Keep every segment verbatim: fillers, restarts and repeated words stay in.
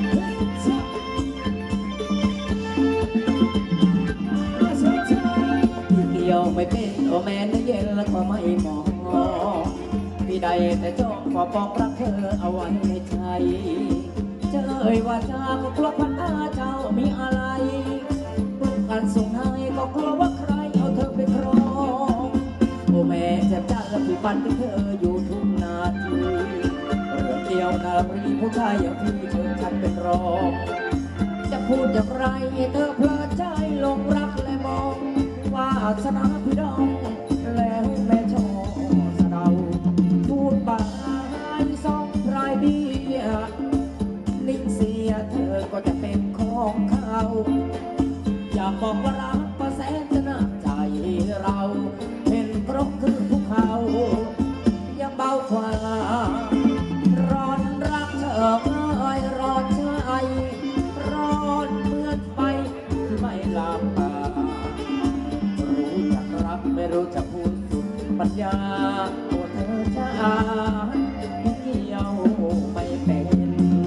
เกี่ยวไม่เป็นโอแม่เนื้อเย็นแล้วก็ไม่มองพี่ใดแต่จ้องขอปองรักเธอเอาไว้ในใจเจอเอ่ยว่าจาก็กลัวพันอาเจ้ามีอะไรร่วมกันส่งให้ก็กลัวว่าใครเอาเธอไปครองโอแม่แจ่มจ้าและพี่ปันที่เธออยู่ทุกนาทีเรื่องเดียวนารีผู้ชายอย่างพี่เธอฉันเป็นรองจะพูดอย่างไรเธอเพลิดใจหลงรักและมองวาสนาพี่ดองแล้วแม่ชอสะเดาพูดบายสองปลายเบี้ยนิ่งเสียเธอก็จะเป็นของเขาอยากบอกว่ารักก็แสนจะน่าใจเราเห็นกรกคือภูเขายังเบากว่าร้อนรักเธอเอ้ยร้อนใจร้อนเหมือนไฟที่ไม่ลามตารู้จักรักไม่รู้จักพูดสุดปัญญาโอ้เธอจ้าเกี่ยวไม่เป็น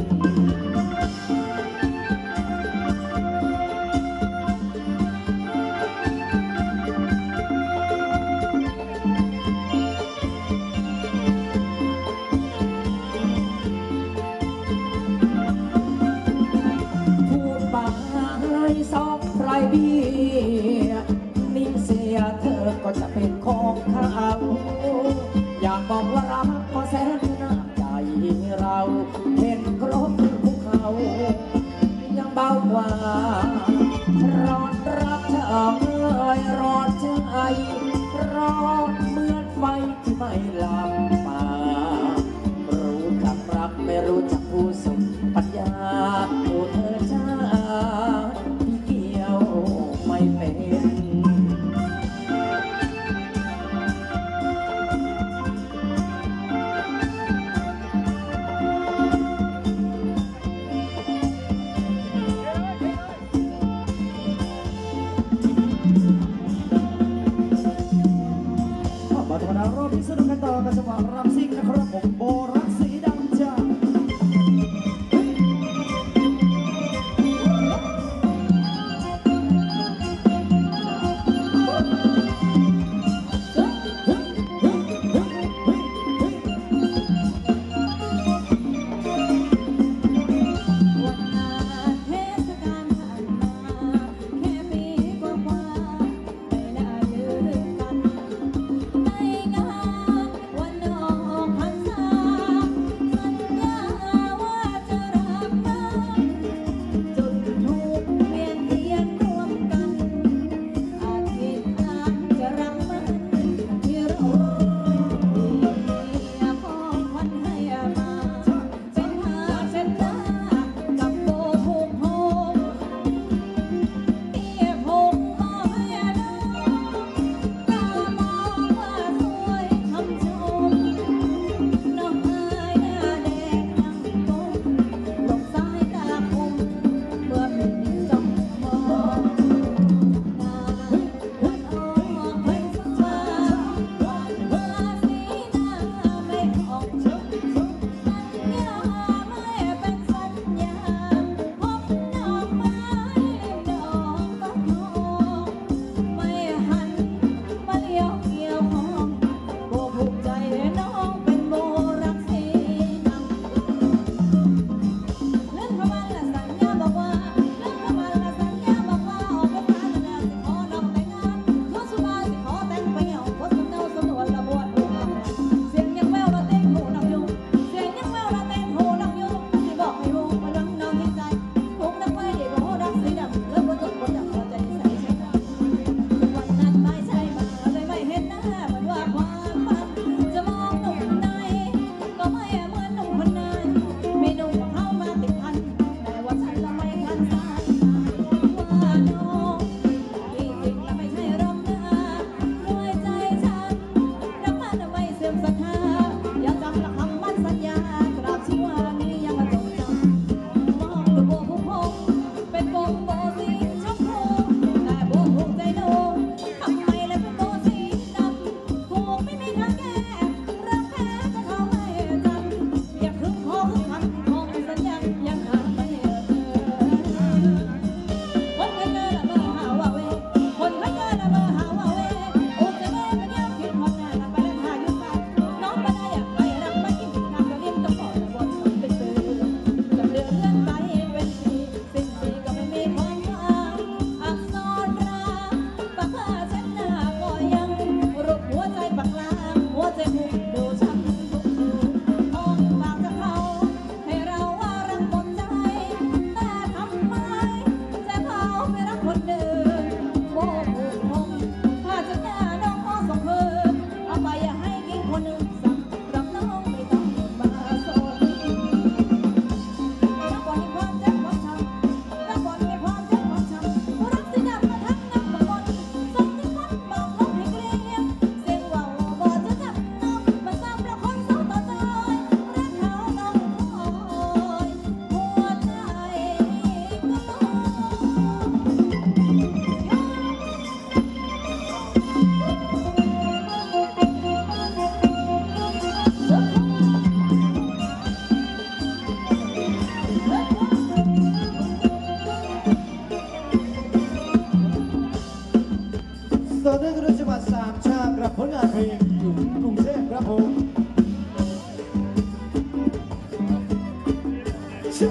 สองไพรเบี้ยนิ่งเสียเธอก็จะเป็นของเขาอยากบอกว่ารักก็แสนน่าใจเราเห็นครบภูเขายังเบากว่าร้อนรักเธอเอ่ยร้อนใจร้อนเหมือนไฟที่ไม่ลามปารู้จักรักไม่รู้จักผู้สมปัญญาโอ้เธอจ้าไม่เป็น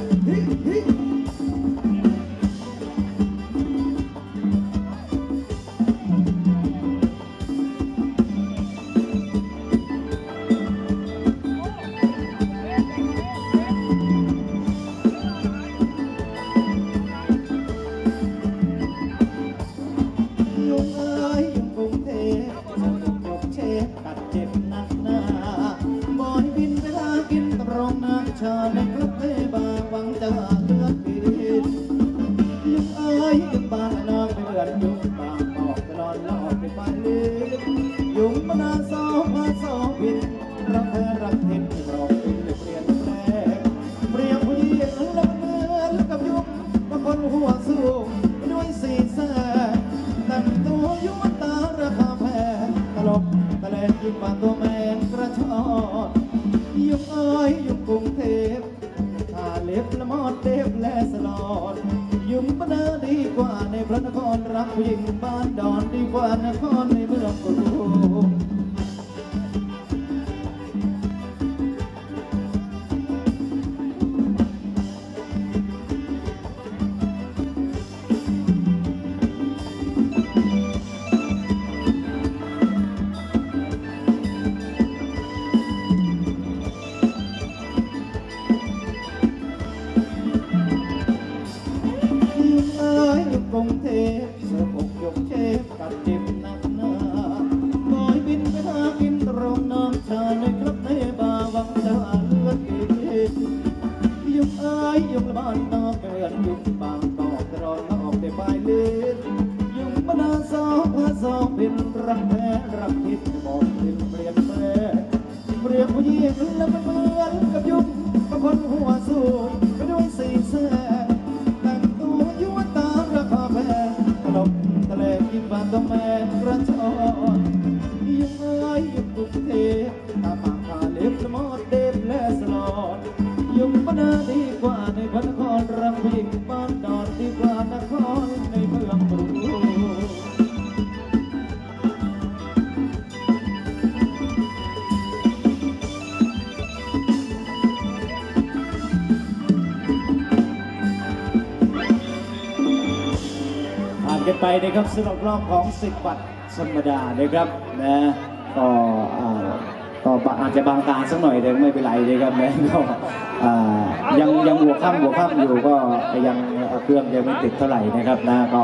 กันไปนะครับสำหรับรอบของสิบบัตรธรรมดานะครับนะก็ก็อาจจะบางตาสักหน่อยแต่ไม่เป็นไรเลยครับนะก็ยังยังหัวค่ำหัวค่ำอยู่ก็ยังเครื่องยังไม่ติดเท่าไหร่นะครับนะก็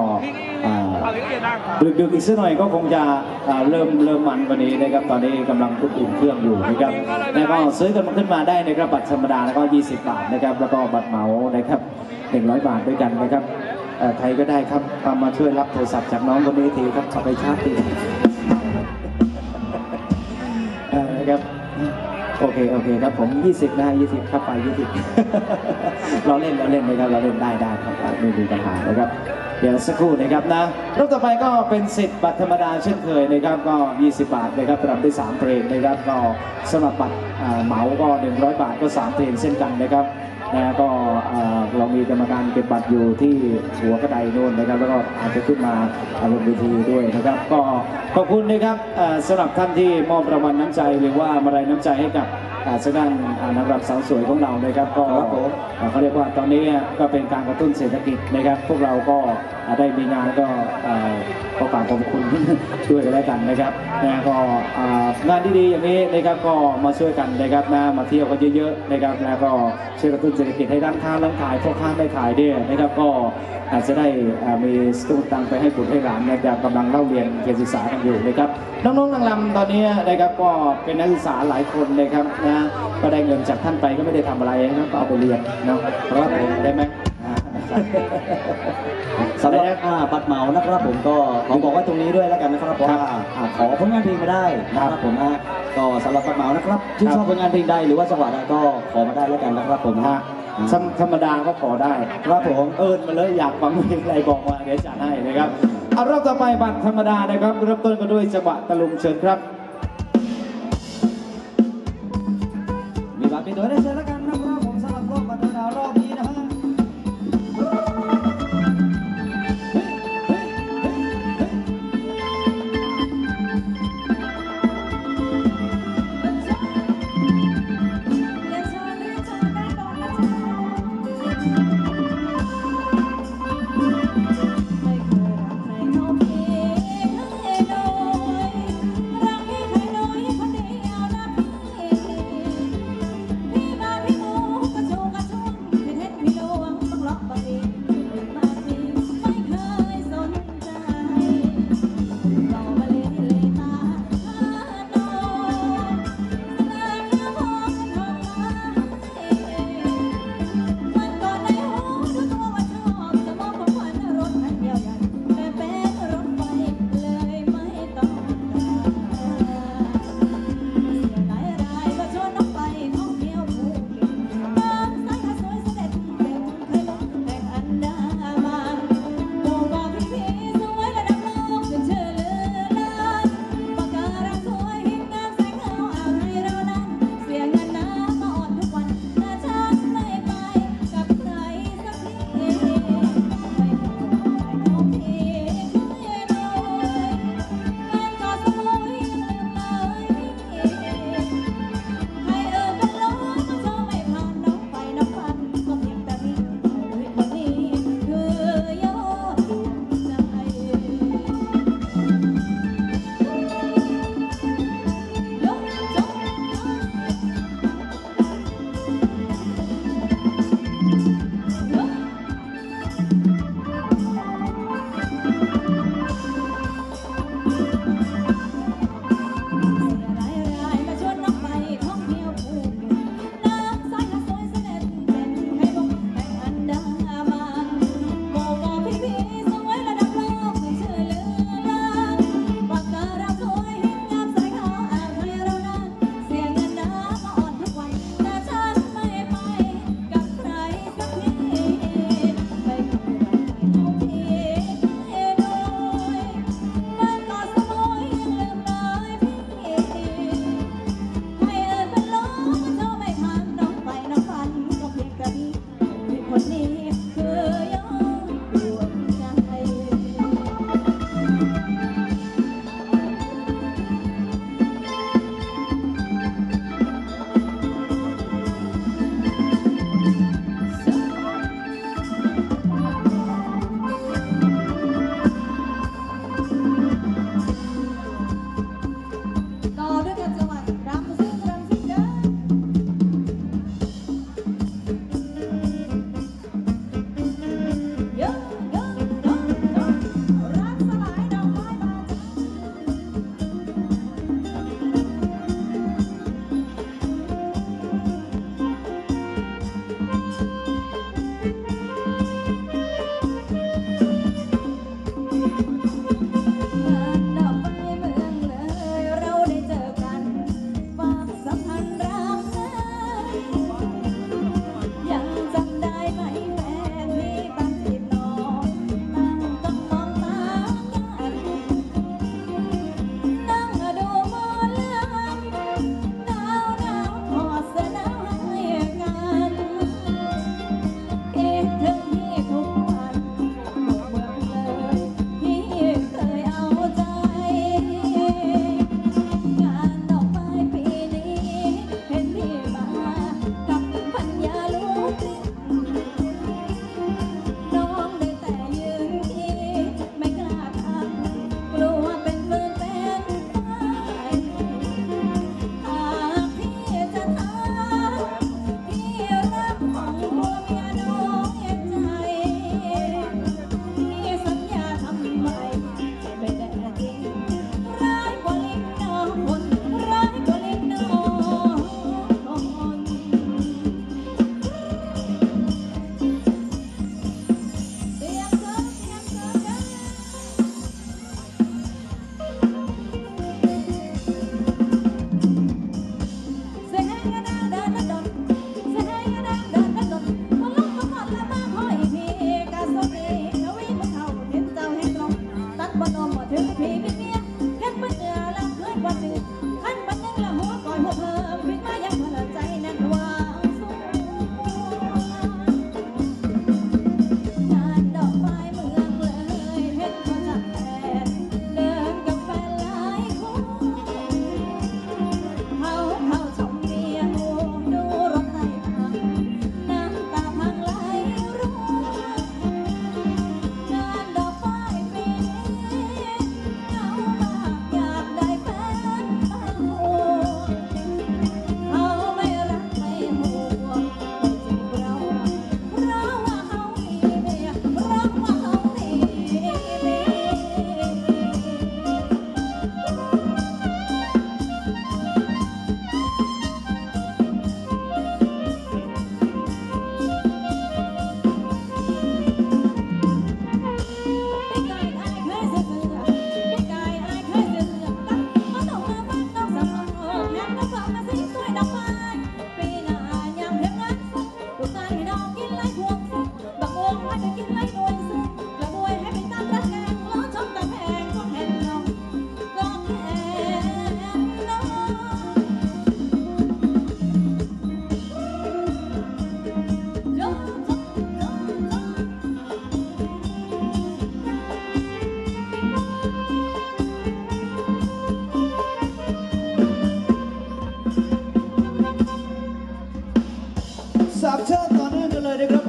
ดึกๆอีกสักหน่อยก็คงจะเริ่มเริ่มมันกว่านี้นะครับตอนนี้กำลังอุ่นเครื่องอยู่นะครับแล้วก็ซื้อกันมาขึ้นมาได้นะครับบัตรธรรมดาแล้วก็ยี่สิบบาทนะครับแล้วก็บัตรเหมานะครับหนึ่งร้อยบาทด้วยกันนะครับใครก็ได้ครับมาช่วยรับโทรศัพท์จากน้องคนนี้ทีครับเอาไปชาร์จทีนะครับโอเคโอเคครับผมยี่สิบนะยี่สิบครับไปยี่สิบเราเล่นเราเล่นนะครับเราเล่นได้ได้ครับไม่มีปัญหานะครับเดี๋ยวสักครู่นะครับนะรอบต่อไปก็เป็นสิทธิ์บัตรธรรมดาเช่นเคยนะครับก็ยี่สิบบาทนะครับปรับได้สามเพลงนะครับก็สำหรับบัตรเหมาก็หนึ่งร้อยบาทก็สามเพลงเช่นกันนะครับนะก็เรามีกรรมการเก็บบัตรอยู่ที่หัวกระไดโน่นนะครับแล้วก็อาจจะขึ้นมาบนเวทีด้วยนะครับก็ขอบคุณนะครับสำหรับท่านที่มอบรางวัลน้ำใจหรือว่ามาลัยน้ำใจให้กับสถานนางรำสาวสวยของเรานะครับก็เขาเรียกว่าตอนนี้ก็เป็นการกระตุ้นเศรษฐกิจนะครับพวกเราก็ได้มีงานก็ขอฝากขอบคุณด้วยกันแล้วกันนะครับนะก็งานดีๆอย่างนี้นะครับก็มาช่วยกันนะครับนะมาเที่ยวกันเยอะๆนะครับแล้วก็ช่วยกระตุ้นเศรษฐกิจให้ร้านค้าร้านขายพ่อค้าได้ขายด้วยนะครับก็อาจจะได้มีสตุ้งตังไปให้บุตรให้หลานนะครับกำลังเล่าเรียนเรียนศึกษากันอยู่นะครับน้องๆนางรำตอนนี้นะครับก็เป็นนักศึกษาหลายคนนะครับนะก็ได้เงินจากท่านไปก็ไม่ได้ทำอะไรนะครับก็เอาไปเรียนเนาะเพราะว่าผมได้ไหมสำหรับบัตรเหมานะครับผมก็ขอบอกว่าตรงนี้ด้วยแล้วกันนะครับเพราะว่าขอผลงานเพลงมาได้นะครับผมนะก็สำหรับบัตรเหมานะครับที่ชอบผลงานเพลงใดหรือว่าจังหวะใดก็ขอมาได้แล้วกันนะครับผมนะธรรมดาก็ขอได้ครับผมเอิญมาเลยอยากฟังเพลงอะไรบอกมาเดี๋ยวจัดให้นะครับเอารอบต่อไปบัตรธรรมดานะครับเริ่มต้นกันด้วยจังหวะตะลุมเชิญครับมีบัตรเป็นตัวได้เชิญแล้วกันนะครับผมสำหรับรอบบัตรธรรมดารอบนี้นะฮะ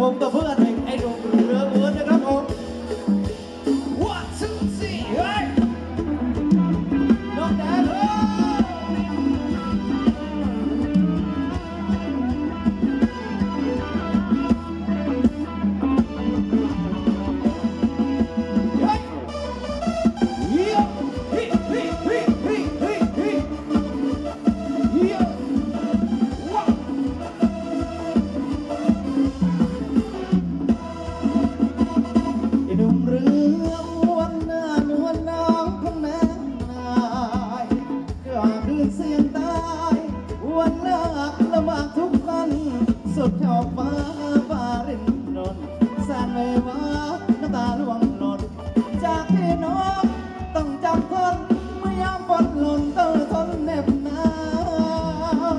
ผมตัวเพื่อนเองไอ้หนุ่มเรือเอือนนะครับผม one two three เฮ้ยน้องแดนเฮ้ยสุดขอบฟ้าฟ้ารินรนแสนเววาน้ำตาล่วงหล่นจากที่น้องต้องจำทนเมื่อยามฝนหล่นต้องทนเหน็บหนาว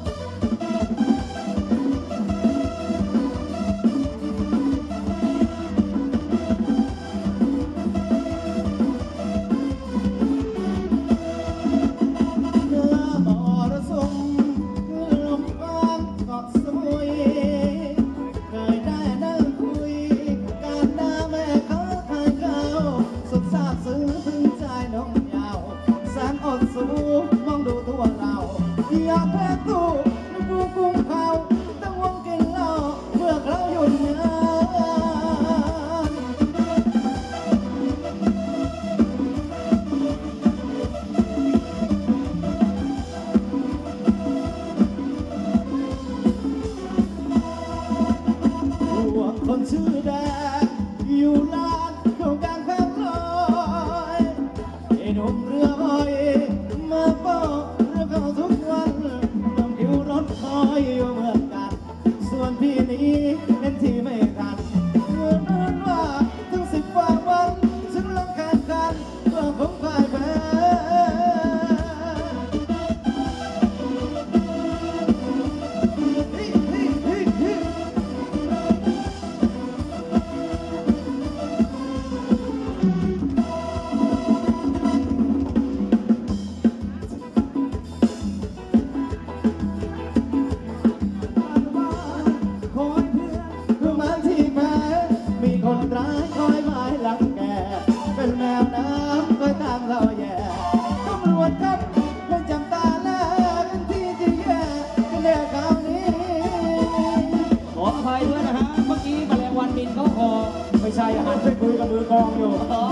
เนื้อมรสุมลมกว้างเกาะสมุยเคยได้นั่งคุยการด่าแม่เขาทางเขาสุดซาบซึ้งถึงใจน้องยาวแสนอดสูมองดูตัวเราอยากแพ้ตู้กูกุ้งเขาต้องวงกินเหล้าเมื่อเขาหยุดงานพวกคนชื่อแดงอยู่ลานเขากลางข้ามลอยไอ้หนุ่มเรือหอยมาเฝ้าเรือเขาทุกวันต้องคิวรถคอยอยู่เหมือนกันส่วนพี่นี้เล่นที่ไม่ทันเมื่อนั้นว่าถึงสิบกว่าวันฉันลงแข่งขันเพื่อคงพ่ายแพ้คอยเพื่อนเพื่อมาที่แพ้มีคนร้ายคอยหมายหลังแกเป็นแมวน้ำคอยตามเราแย่ตำรวจครับยังจำตาแลกันที่จะแย่กันแน่คราวนี้ขออภัยด้วยนะฮะ เมื่อกี้แมลงวันบินเข้าคอไม่ใช่อาหารไปคุยกับมือกองอยู่อ๋อ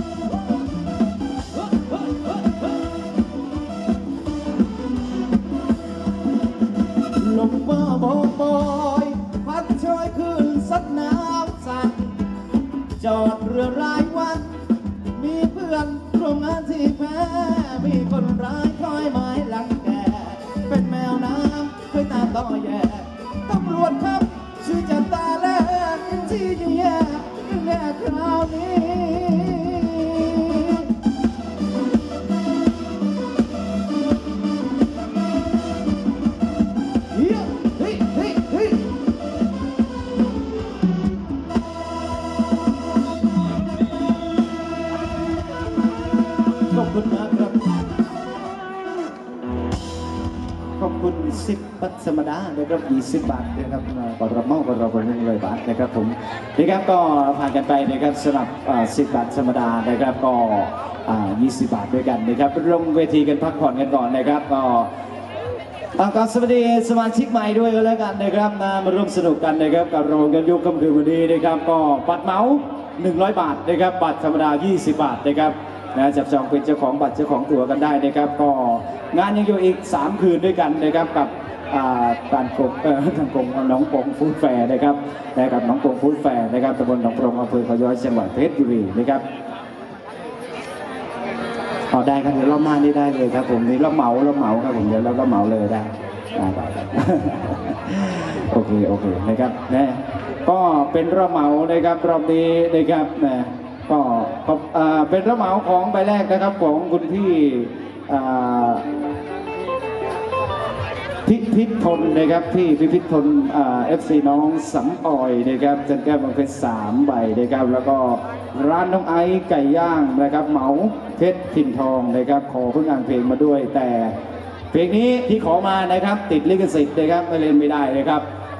ลมว่าบอยบอยพัดช่วยขึ้นซัดน้ำสั่นจอดเรือรายวัน มีเพื่อนร่วมงานที่แพ้มีคนร้ายคอยหมายหลังแกเป็นแมวน้ำเคยตามต่อแย่ตำรวจครับช่วยจับตาแลกที่จะแย่แน่คราวนี้เฮ้ยเฮ้ยเฮ้ยเฮ้ยขอบคุณมากครับ ขอบคุณสิบบัตรธรรมดานะครับยี่สิบบาทนะครับก่อนรับเมาก่อนรับหนึ่งร้อยบาทนะครับผมนี่ครับก็ผ่านกันไปนะครับสำหรับสิบบาทธรรมดานะครับก็ยี่สิบบาทด้วยกันนะครับลงเวทีกันพักผ่อนกันก่อนนะครับก็ตามการสวัสดีสมาชิกใหม่ด้วยก็แล้วกันนะครับมามาร่วมสนุกกันนะครับกับเรากันยุคค่ำคืนวันนี้นะครับก็บัตรเหมาหนึ่งร้อยบาทนะครับบัตรธรรมดายี่สิบบาทนะครับนะจับจองเป็นเจ้าของบัตรเจ้าของตั๋วกันได้นะครับก็งานยังอยู่อีกสามคืนด้วยกันนะครับกับการกงเอ่อทางกงน้องปงฟู้ดแฟร์นะครับนะครับน้องปงฟู้ดแฟร์นะครับตำบลหนองปรงอำเภอเขาย้อยจังหวัดเพชรบุรีนะครับอ๋อได้ครับเดี๋ยวรอบหน้านี่ได้เลยครับผมนี่เราเหมาเราเหมาครับผมเดี๋ยวเราก็เหมาเลยได้ได้ได้โอเคโอเคนะครับนะก็เป็นรอบเหมานะครับรอบนี้นะครับนะก็เป็นรอบเหมาของใบแรกนะครับของคุณพี่พิพิธพลนะครับพี่พิพิธพลเอฟซีน้องสำออยนะครับจันแก้วบางเพชรสามใบนะครับแล้วก็ร้านน้องไอซ์ไก่ย่างนะครับเหมาเพชรถิ่นทองนะครับขอเพิ่งอ่านเพลงมาด้วยแต่เพลงนี้ที่ขอมานะครับติดลิขสิทธิ์นะครับไม่เล่นไม่ได้เลยครับ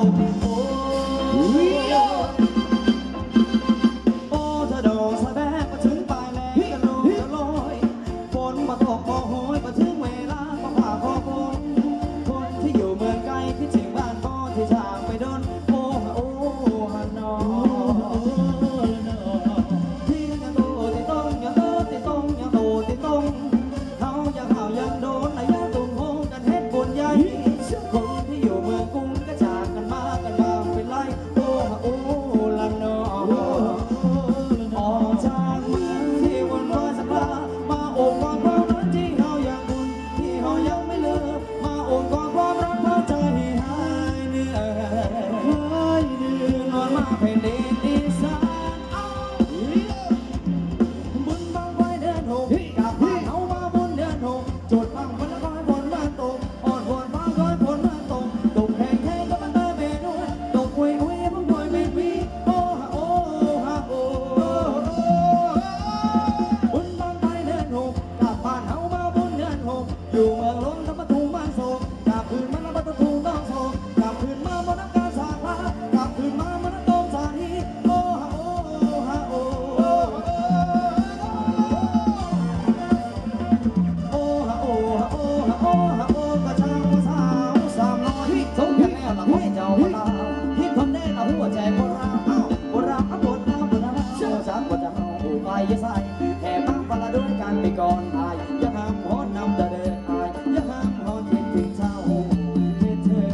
กโอ้โอ้ถ้าดอกสะแบกมาถึงปลายแรงก็โลยก็ลอยฝนมาตกพอโหยมาถึงเวลาก็ผ่าพอฝนคนที่อยู่เมืองไกลคิดถึงบ้านพ่อที่จากไปโดนโอ้โอ้ฮันนอที่ยังโตที่ต้องยังโตที่ต้องยังโตที่ต้องเขายังเห่ายังโดนระยะตุ่มโฮกันเฮ็ดบุญใหญ่คนที่อยู่เมืองกรุงก็จากกันมากันมาเป็นไรโอ้โอ้ละนอออกจากเมืองที่วันวานสักลามาโอบกอดความรักที่เฮายังบุญที่เฮายังไม่เลิกมาโอบกอดความรักพาใจให้หายเหนื่อยหายเหนื่อยนอนมาแผ่นดินอีสานเอาบุญบังไฟเดือนหกกลับบ้านเฮามาบุญเดือนหกจุดบังไฟละคอยฝนมาตกอ่อนฝนฟ้าคอยฝนมาตกตกแห้งแห้งก็มันเตยเมนูตกคุยคุยพังคุยเป็นวีโอ้ฮะโอ้ฮะโอ้บุญบังไฟเดือนหกกลับบ้านเฮามาบุญเดือนหกอยู่เมืองหลวงทำปทุมบ้านโศกกลับคืนมาแล้วปทุมต้องโศกกลับคืนมาบนน้ำกาสาพากลับคืนมาบนน้ำตมสานีโอ้ฮะโอ้ฮะโอ้โอ้ฮะโอ้ฮะโอ้ฮะโอ้ฮะโอ้กระช่างสาวสามน้อยสมกันแล้วละไม่เจ้าพระราที่ทนได้ละหัวใจโบราณเอ้าโบราณอับโบราณโบราณเชื่อสามกว่าจะเอาไปยใส่แห่บ้างปลาด้วยกันไปก่อนอายอย่าห้ามหอนนำจะเดินอายอย่าห้ามหอนคิดถึงเจ้าคิดเธอ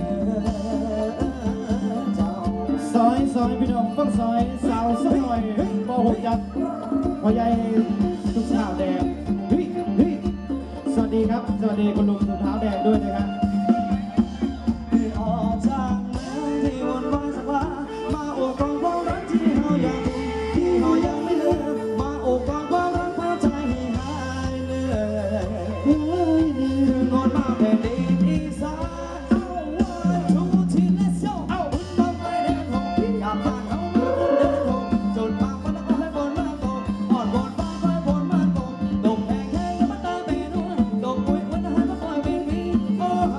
เจ้าซอยซอยพี่น้องต้องซอยสาวสักหน่อยบอหกจัดพอใหญ่ทุกสาวแดงเฮ้ยเฮ้ยสวัสดีครับสวัสดีคุณลุงถุงเท้าแดงด้วยนะครับที่ออกจากเมืองที่วนวายสักลามาโอบกอดความรักที่เฮายังบุญที่เฮายังไม่เลิกมาโอบกอดความรักพาใจให้หายเหนื่อยเฮ้ยเหนื่อยนอนมาแผ่นดินอีสานเอาวันทูทีเลสโซเอาบุญบังไฟเดือนหกกลับบ้านเฮามาบุญเดือนหกจนบางวันละก็ให้ฝนมาตกอ่อนวอนฟ้าคอยฝนมาตกตกแห้งแห้งแล้วมันตายไปนู่นตกปุยวันละให้มาปล่อยเป็นวีโอ้ฮ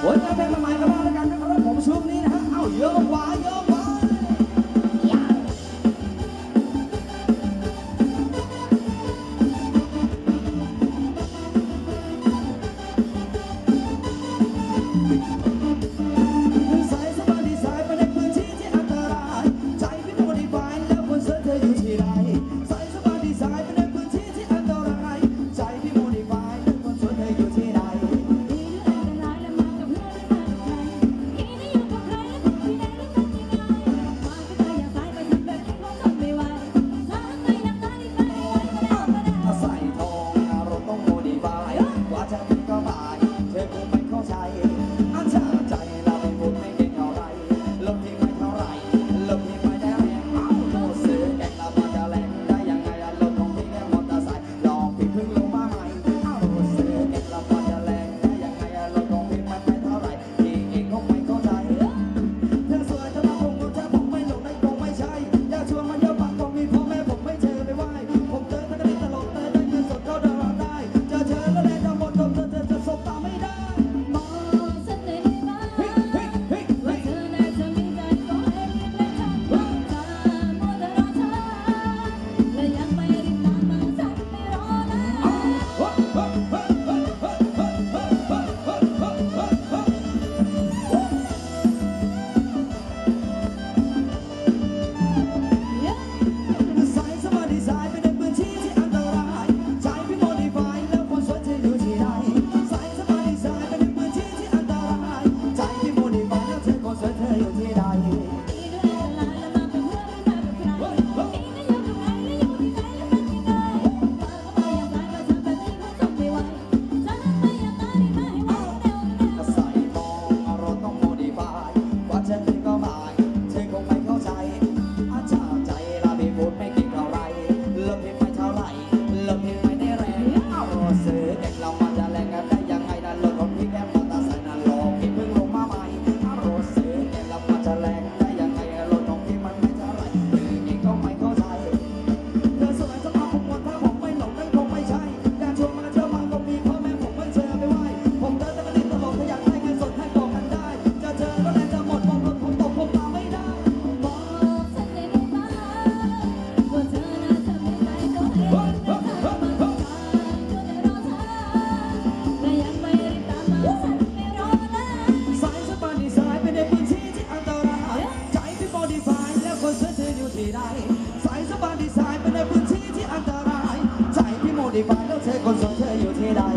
ผลงานเพลงใหม่ๆกันบ้างแล้วกันนะครับผมช่วงนี้นะฮะเอ้าโยกขวาโยกขวาสายสะพานที่สายไปในพื้นที่ที่อันตรายใจพี่โมดิฟายแล้วคนเสิร์ชเธออยู่ที่ใดสายสะพานที่สายไปในพื้นที่ที่อันตรายใจพี่โมดิฟายแล้วคนเสิร์ชเธออยู่ที่ใด ใส่ทองอารมณ์ต้องโมดิฟายกว่าจะเป็นก็หมายเธอคงไม่เข้าใจอาจจะใจเราไม่พูดไม่เก่งเท่าไรลมที่ไม่เท่าไรลมที่ไม่ได้แรงเอาโน้ตซื้อแก่งเรามันจะแรงได้ยังไงอะรถของพี่แค่มอเตอร์ไซค์ลองพี่เพิ่งลงมาใหม่เอาโน้ตซื้อแก่งเรามันจะแรงได้ยังไงอะรถของพี่มันไม่เท่าไรพี่เองคงไม่เข้าใจเธอสวยเธอมาคงเธอผมไม่หลงในคงไม่ใช่อยากชวนมาเยอะปากคงมีพ่อแม่ผมไม่เจอไม่ไหวผมเจอทั้งกระดิ่งตลกเธอได้เงินสดก็เดินได้เจอเธอแล้วแรงทั้งหมดเธอเธอเธอจะสบตาไม่ได้ สายสมาธิสายไปในพื้นที่ที่อันตรายใจพี่โมดิฟายแล้วคนสวยจะอยู่ที่ใดสายสมาธิสายไปในพื้นที่ที่อันตรายใจพี่โมดิฟายแล้วเธอคนสวยเธออยู่ที่ใดใส่มองอารมณ์ต้องโมดิฟายกว่าจะถึงก็หมายเธอคงไม่เข้าใจอาจจะใจเราไม่พูดไม่เก่งเท่าไรลมที่ไม่เท่าไรลมที่ไม่ได้แรงเอาซื้อเด็กเรามันจะแรงกันได้ยังไงนะรถของพี่แค่มอเตอร์ไซค์นั่นลองพี่เพิ่งลงมาใหม่เอาซื้อเด็กเรามันจะแรงได้ยังไงรถของพี่มันไม่เท่าไรพี่เองก็ไม่เข้าใจเธอสวยจะมาผมหมดถ้าผมไม่หลงนั่นคงไม่ใช่อยากชวนมาเที่ยวมาก็มีพ่อแม่ผมไม่เจอไม่ไหวผมเดินแต่ก็ติดตลกถ้าอยากได้เงินสดให้บอกกันได้จะเจอก็แรงจะหมดบอกรถผมตกผมตามไม่ได้ สายสะพานที่สายไปในพื้นที่ที่อันตรายใจพี่โมดิฟายแล้วคนสวยเธออยู่ที่ใดสายสะพานที่สายไปในพื้นที่ที่อันตรายใจพี่โมดิฟายแล้วเธอคนสวยเธออยู่ที่ใด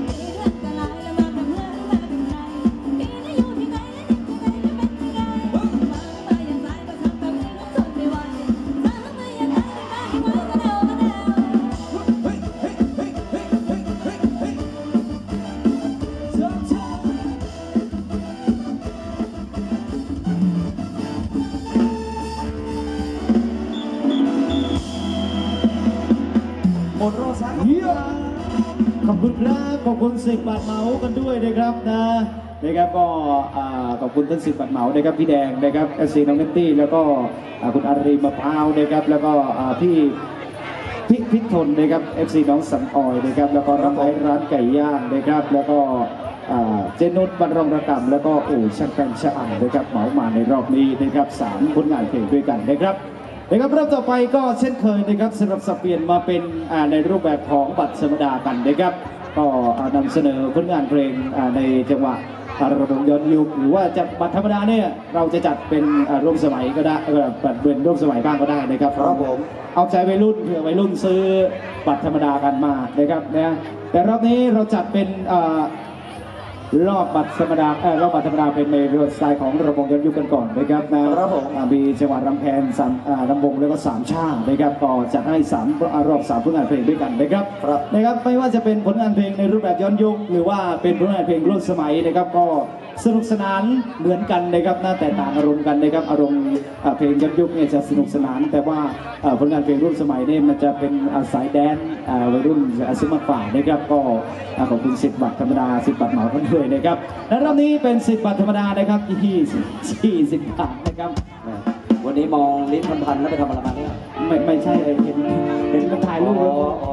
เฮ้ยเฮ้ยเฮ้ยเฮ้ยเฮ้ยเฮ้ยเฮ้ยเชิญเชิญหมดโรซาเยี่ยมขอบคุณครับขอบคุณสิบบาทเหมากันด้วยนะครับนะนะครับก็อ่าขอบคุณท่านสิบบาทเหมานะครับพี่แดงนะครับเอสซีน้องเนตตี้แล้วก็อ่าคุณอารีมะพร้าวนะครับแล้วก็อ่าพี่พิพิทนนะครับเอฟซีน้องสันออยนะครับแล้วก็รับไอร้านไก่ย่างนะครับแล้วก็อ่าเจนุชบรรรองระกำแล้วก็อู่ช่างแปงชะอั่งนะครับเหมามาในรอบนี้นะครับสามผลงานเพลงด้วยกันนะครับ นะครับรอบต่อไปก็เช่นเคยนะครับสำหรับสับเปลี่ยนมาเป็นอ่าในรูปแบบของบัตรธรรมดากันนะครับก็อ่านำเสนอผลงานเพลงอ่าในจังหวะอ่าระบบย้อนยุคหรือว่าจะบัตรธรรมดาเนี่ยเราจะจัดเป็นอ่าร่วมสมัยก็ได้เออบัตรเป็นร่วมสมัยบ้างก็ได้นะครับครับผมเอาใจวัยรุ่นเผื่อวัยรุ่นซื้อบัตรธรรมดากันมานะครับนะแต่รอบนี้เราจัดเป็นอ่ารอบบัตรธรรมดาเออรอบบัตรธรรมดาเป็นในเรือสไตล์ของระบบย้อนยุคกันก่อนนะครับนะครับผมอ่ามีจังหวัดรำแพนสามอ่าลำวงแล้วก็สามชาตินะครับก็จัดให้สามอ่ารอบสามผลงานเพลงด้วยกันนะครับครับนะครับไม่ว่าจะเป็นผลงานเพลงในรูปแบบย้อนยุคหรือว่าเป็นผลงานเพลงร่วมสมัยนะครับก็สนุกสนานเหมือนกันนะครับน่าแต่ต่างอารมณ์กันนะครับอารมณ์อ่าเพลงย้อนยุคเนี่ยจะสนุกสนาน แต่ว่าอ่าผลงานเพลงร่วมสมัยเนี่ยมันจะเป็นอ่าสายแดนซ์อ่าวัยรุ่นอาซิมาฝ่านะครับก็อ่าขอบคุณสิบบาทธรรมดาสิบบาทเหมากันด้วยนะครับและรอบนี้เป็นสิบบาทธรรมดานะครับยี่สิบยี่สิบบาทนะครับวันนี้มองลิ้นพันๆแล้วไปทำอะไรมาเนี่ยไม่ไม่ใช่เห็นเห็นมันถ่ายรูปแล้ว